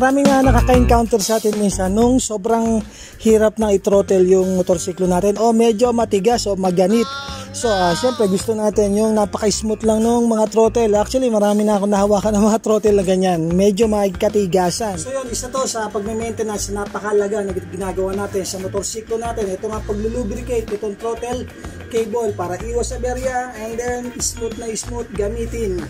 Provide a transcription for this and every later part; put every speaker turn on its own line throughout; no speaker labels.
Marami nga nakaka-encounter sa atin minsan nung sobrang hirap na i-throttle yung motorsiklo natin o medyo matigas o maganit. So syempre gusto natin yung napaka-smooth lang nung mga throttle. Actually marami na ako nahawakan ng mga throttle na ganyan, medyo magkatigasan. So yun, isa to sa pag-maintenance napakalaga na ginagawa natin sa motorsiklo natin. Ito nga pag-lubricate itong throttle cable para iwas aberya and then smooth na smooth gamitin.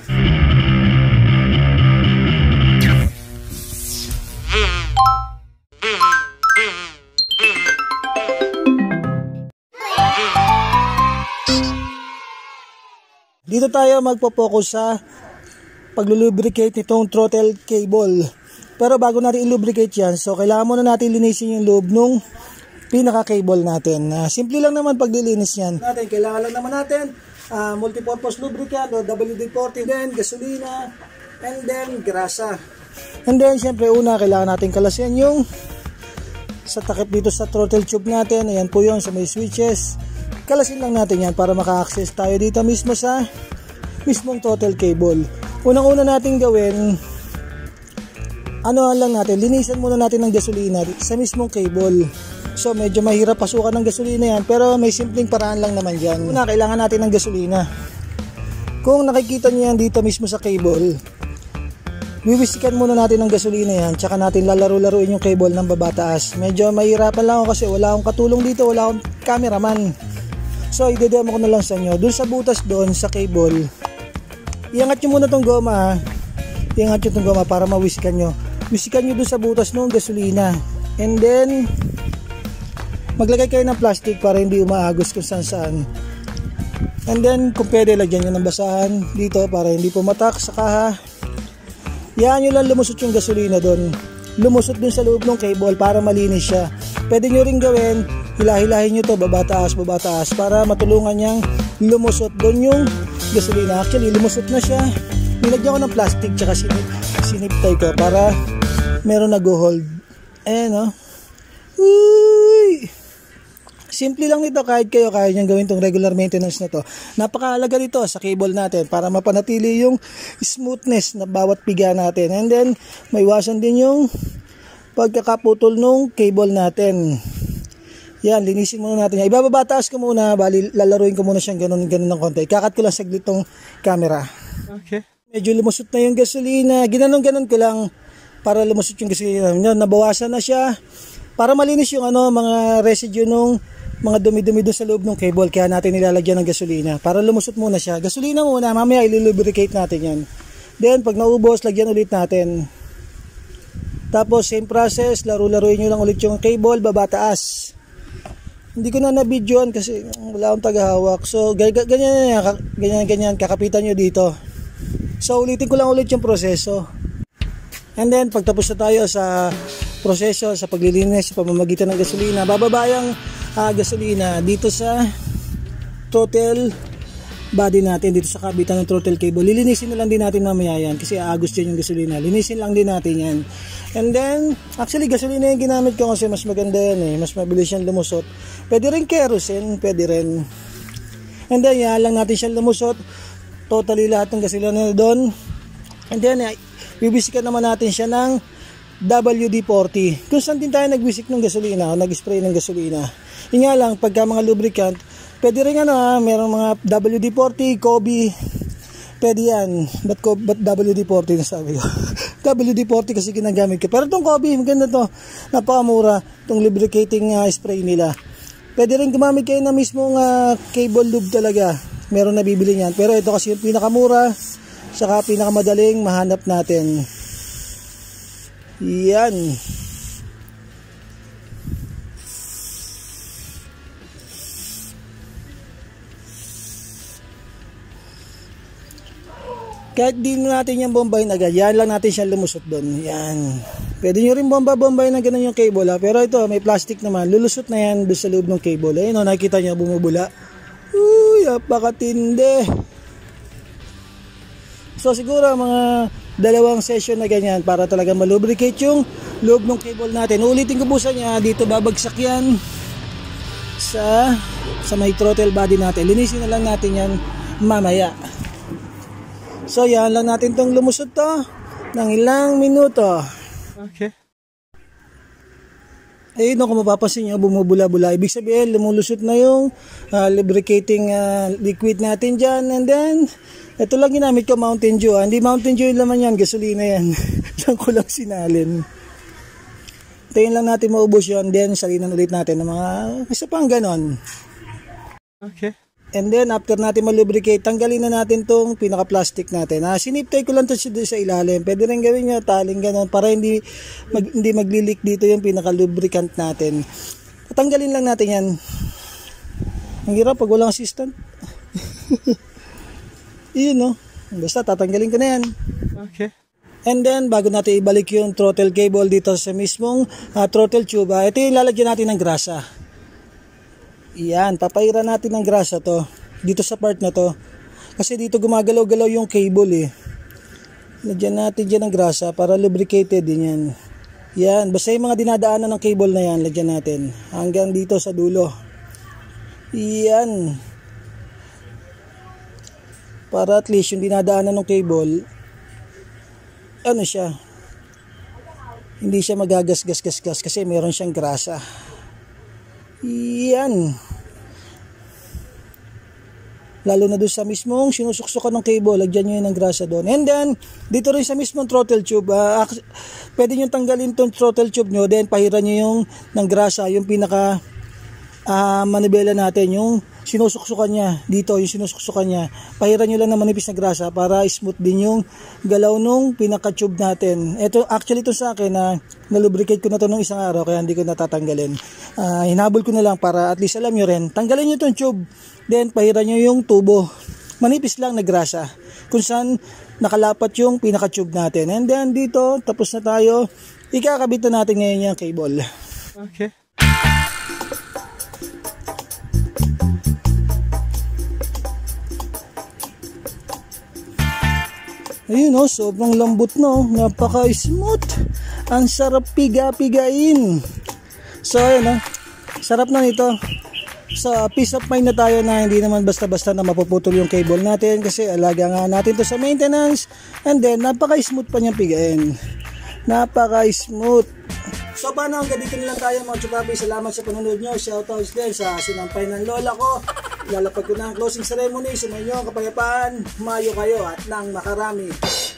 Dito tayo magpo-focus sa pag-lubricate nitong throttle cable. Pero bago natin i-lubricate yan, so kailangan muna natin linisin yung loob nung pinaka-cable natin. Simple lang naman paglilinis yan. Kailangan lang naman natin multipurpose lubricant o WD-40, then gasolina, and then grasa. And then syempre una kailangan natin kalasin yung sa takip dito sa throttle tube natin. Ayan po yun sa may switches. Kalasin lang natin yan para maka-access tayo dito mismo sa mismong throttle cable. Unang-una natin gawin, lang natin, linisan muna natin ng gasolina sa mismong cable. So medyo mahirap pasukan ng gasolina yan, pero may simpleng paraan lang naman dyan. Una, kailangan natin ng gasolina. Kung nakikita nyo yan dito mismo sa cable, wiwisikan muna natin ng gasolina yan, tsaka natin lalaro-laruin yung cable ng babataas. Medyo mahirapan lang ako kasi wala akong katulong dito, wala akong cameraman. So i-demo ko na lang sa inyo. Doon sa butas doon sa cable, iangat nyo muna tong goma. Iangat nyo tong goma para mawisikan nyo. Wisikan nyo doon sa butas ng gasolina. And then maglagay kayo ng plastic para hindi umaagos kung saan saan. And then kung pwede lagyan nyo ng basahan dito para hindi pumatak sa kaha. Yan nyo lang lumusot yung gasolina doon. Lumusot doon sa loob ng cable para malinis siya. Pwede nyo rin gawin, hilahin nyo to babataas para matulungan niyang lumusot doon yung gasolina. Actually lumusot na siya. Nilagyan ko ng plastic tsaka siniptay ko para meron nag-hold. Ayan o. Uy! Simple lang nito, kahit kayo kaya niyang gawin tong regular maintenance na to. Napakahalaga nito sa cable natin para mapanatili yung smoothness na bawat piga natin. And then maiwasan din yung pagkakaputol nung cable natin. Yan, linisin muna natin yan. Ibababataas ko muna, bali lalaruin ko muna siyang ganun ng konti. Kakat ko lang saglit tong camera. Okay. Medyo lumusot na yung gasolina. Ginanon-ganon ko lang para lumusot yung gasolina. Nabawasan na siya. Para malinis yung mga residue nung mga dumi-dumi doon sa loob ng cable. Kaya natin nilalagyan ng gasolina. Para lumusot muna siya. Gasolina muna, mamaya ilulubricate natin yan. Then pag naubos, lagyan ulit natin. Tapos same process, laro-laruin nyo lang ulit yung cable, babataas. Hindi ko na na-videoan kasi wala akong tagahawak. So ganyan, kakapitan nyo dito. So ulitin ko lang ulit yung proseso. And then pagtapos na tayo sa proseso, sa paglilinis, sa pamamagitan ng gasolina, bababa yung gasolina dito sa throttle body natin, dito sa kabitan ng throttle cable. Lilinisin na lang din natin mamaya yan kasi aagos dyan yung gasolina. Linisin lang din natin yan. And then, actually gasolina yung ginamit ko kasi mas maganda yan mas mabilis yan lumusot. Pwede rin kerosene, pwede rin. And then, yan lang natin siya lumusot. Totally lahat ng gasolina doon. And then, bibisikan naman natin siya ng WD-40. Kung saan din tayo nagwisik ng gasolina o nag-spray ng gasolina. Yung nga lang, pagka mga lubricant, pwede rin merong mga WD-40, Kobe, pwede yan. Ba't WD-40 na sabi ko? WD-40 kasi ginagamit ko. Pero itong Kobe, maganda to. Napakamura. Itong lubricating spray nila. Pwede rin gumamit kayo na mismong cable lube talaga. Meron na bibili niyan. Pero ito kasi yung pinakamura, saka pinakamadaling mahanap natin. Yan. Kahit di natin yung bombahin agad, yan lang natin siya lumusot doon. Yan. Pwede nyo rin bombahin na ganun yung cable pero ito may plastic naman, lulusot na yan doon sa loob ng cable. Ayun nakikita nyo bumubula. Uy, apakatindi. So siguro mga 2 session na ganyan para talaga malubricate yung loob ng cable natin. Ulitin ko po sa niya, dito babagsak yan sa may throttle body natin. Linisin na lang natin yan mamaya. So yan lang natin tong lumusot to ng ilang minuto. Okay. Ayun, kung mapapansin nyo, bumubula-bula. Ibig sabihin, lumulusot na yung lubricating liquid natin dyan. And then, ito lang ginamit ko, Mountain Dew. Hindi Mountain Dew yung laman yan, gasolina yan. Diyan ko lang sinalin. Tayin lang natin maubos yun. Then, salinan ulit natin ng mga isa pang ganon. Okay. And then, after natin malubricate, tanggalin na natin tong pinaka-plastic natin. Siniptay ko lang ito sa ilalim. Pwede rin gawin nyo, taling ganon, para hindi maglilik dito yung pinaka-lubricant natin. Tatanggalin lang natin yan. Ang hirap pag walang assistant. Iyon, no? Basta, tatanggalin ko na yan. Okay. And then, bago natin ibalik yung throttle cable dito sa mismong throttle tube, ito yung lalagyan natin ng grasa. Yan, papairan natin ng grasa to dito sa part na to kasi dito gumagalaw-galaw yung cable lagyan natin dyan ng grasa para lubricated din yan. Yan, basta yung mga dinadaanan ng cable na yan, lagyan natin hanggang dito sa dulo. Yan, para at least yung dinadaanan ng cable, ano siya, hindi siya magagas-gas-gas kasi meron siyang grasa. Yan. Lalo na doon sa mismong sinusuksukan ng cable, lagyan nyo yun ng grasa doon. And then, dito rin sa mismong throttle tube, pwede nyo tanggalin tong throttle tube nyo, then pahiran nyo yung ng grasa, yung pinaka manibela natin, yung sinusuksukan niya, dito yung sinusuksukan niya. Pahiran nyo lang ng manipis na grasa para smooth din yung galaw nung pinaka-tube natin. Ito, actually ito sa akin, na-lubricate ko na ito nung isang araw, kaya hindi ko natatanggalin. Hinabol ko na lang para at least alam nyo rin. Tanggalin nyo itong tube, then pahiran nyo yung tubo. Manipis lang na grasa, kung saan nakalapat yung pinaka-tube natin. And then dito, tapos na tayo. Ikakabit na natin ngayon yung cable. Okay. Ayun, sobrang lambot, no? Napaka-smooth. Ang sarap piga-pigain. So, ayun, sarap na nito. So, peace of mind na tayo na hindi naman basta-basta na mapuputol yung cable natin kasi alaga nga natin to sa maintenance. And then, napaka-smooth pa niyang pigain. Napaka-smooth. So, paano hanggang dito na lang tayo mga chupapi. Salamat sa panunod nyo. Shoutouts din sa sinampay ng lola ko. Lalapag ko na ang closing ceremony. Sa inyo, kapayapaan, mayo kayo at nang makarami.